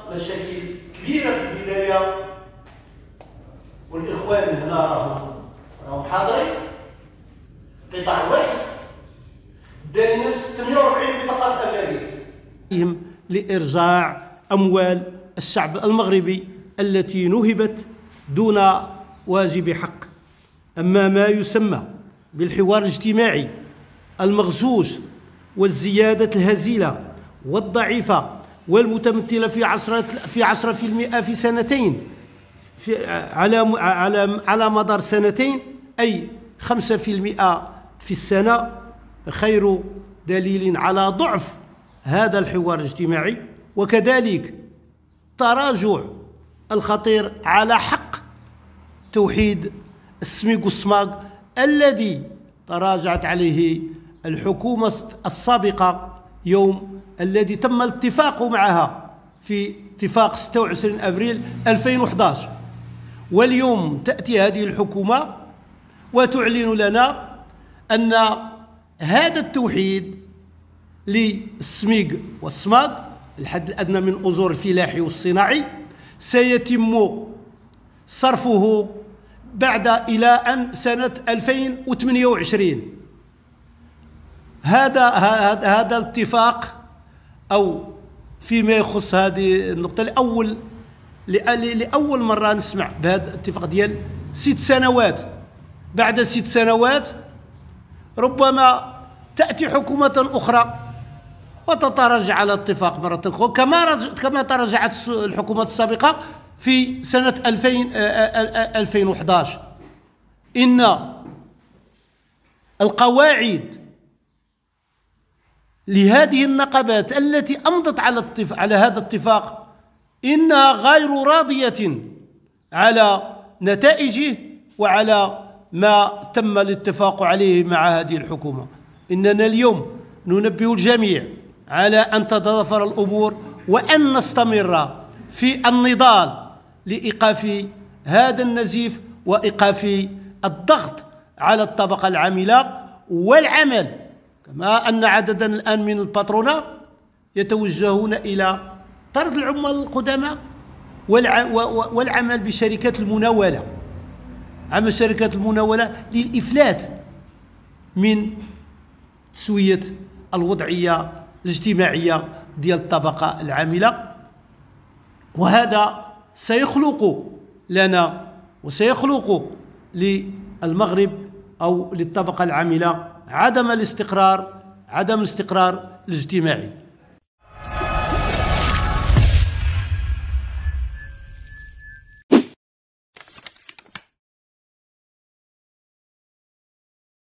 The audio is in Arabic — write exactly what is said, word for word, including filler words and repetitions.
مشاكل كبيرة في البداية، والإخوان هنا راهم راهم حاضرين. قطاع واحد دار الناس ستمائة وأربعين بطاقة في أمريكا لإرجاع أموال الشعب المغربي التي نهبت دون واجب حق. أما ما يسمى بالحوار الاجتماعي المغزوش والزيادة الهزيلة والضعيفة والمتمثلة في عشرة في عشرة في المئة في سنتين، في على على على مدار سنتين، أي خمسة في المئة في السنة، خير دليل على ضعف هذا الحوار الاجتماعي، وكذلك تراجع الخطير على حق توحيد السميك والصماغ الذي تراجعت عليه الحكومة السابقة يوم الذي تم الاتفاق معها في اتفاق ستة وعشرين أبريل ألفين وأحد عشر. واليوم تأتي هذه الحكومة وتعلن لنا أن هذا التوحيد للسميق والصماغ، الحد الأدنى من أجور الفلاحي والصناعي، سيتم صرفه بعد إلى أن سنة ألفين وثمانية وعشرين. هذا هذا الاتفاق، أو فيما يخص هذه النقطة، لأول لأول مرة نسمع بهذا الاتفاق ديال ست سنوات. بعد ست سنوات ربما تأتي حكومة أخرى وتتراجع على الاتفاق مرة أخرى، كما كما تراجعت الحكومة السابقة في سنة ألفين وأحد عشر. إن القواعد لهذه النقابات التي أمضت على على هذا الاتفاق إنها غير راضية على نتائجه وعلى ما تم الاتفاق عليه مع هذه الحكومة. إننا اليوم ننبه الجميع على أن تتضافر الأمور وأن نستمر في النضال لإيقاف هذا النزيف وإيقاف الضغط على الطبقة العاملة، والعمل، كما أن عددا الآن من الباترونات يتوجهون إلى طرد العمال القدماء والعمل بشركات المناولة، عمل شركات المناولة للإفلات من تسوية الوضعية الاجتماعية ديال الطبقة العاملة. وهذا سيخلق لنا وسيخلق للمغرب أو للطبقة العاملة عدم الاستقرار عدم الاستقرار الاجتماعي.